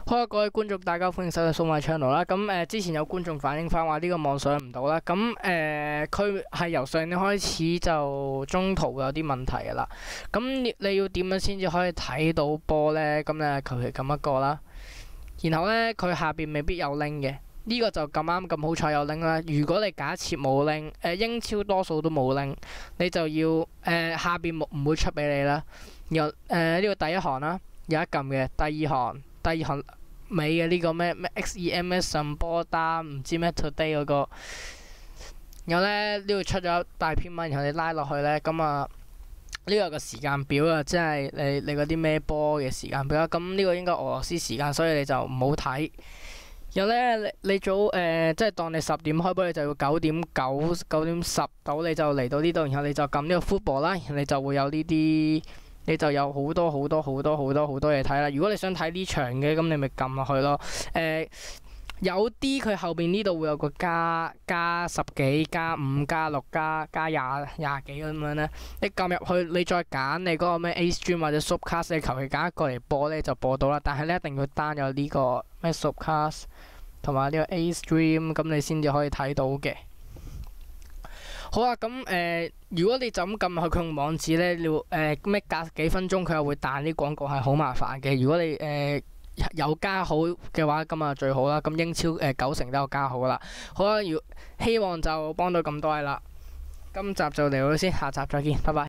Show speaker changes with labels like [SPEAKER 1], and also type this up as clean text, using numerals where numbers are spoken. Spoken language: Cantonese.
[SPEAKER 1] 好啊，各位觀眾，大家歡迎收睇數碼 channel 啦。咁之前有觀眾反映翻話呢個網上唔到啦。咁佢係由上年開始就中途有啲問題噶啦。咁你要點樣先至可以睇到波呢？咁咧求其撳一個啦。然後呢，佢下邊未必有 link 嘅。呢個就咁啱咁好彩有 link 啦。如果你假設冇 link，英超多數都冇 link，你就要下邊唔會出俾你啦。然後呢個第一行啦，有一撳嘅。第二行尾嘅呢個咩 XEMS 什波單唔知咩 Today 嗰個，然後咧呢度出咗一大篇文，然後你拉落去咧，咁啊呢個有個時間表啊，即係你嗰啲咩波嘅時間表啦。咁呢個應該俄羅斯時間，所以你就唔好睇。然後咧你早即係當你10點開波，你就要9點9、9點10到你就嚟到呢度，然後你就撳呢個 football 啦，然後你就會有呢啲。你就有好多嘢睇啦。如果你想睇呢場嘅，咁你咪撳落去咯。有啲佢後邊呢度會有個加10幾、加5、加6、加廿幾咁樣咧。你撳入去，你再揀你嗰個咩 A Stream 或者 Subcast，你求其揀一個嚟播咧就播到啦。但係你一定要單有呢個咩 Subcast 同埋呢個 A Stream，咁你先至可以睇到嘅。好啊，咁如果你就咁撳入去佢用網址咧，你咩隔幾分鐘佢又會彈啲廣告，係好麻煩嘅。如果你有加好嘅話，咁啊最好啦。咁英超90%都有加好啦。好啊，希望就幫到咁多位啦。今集就嚟到先，下集再見，拜拜。